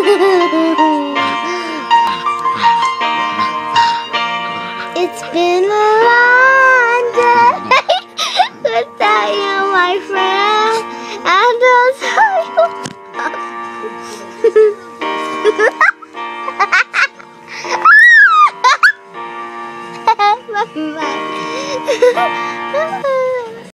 It's been a long day without you, my friend, and I'll tell you. Bye-bye.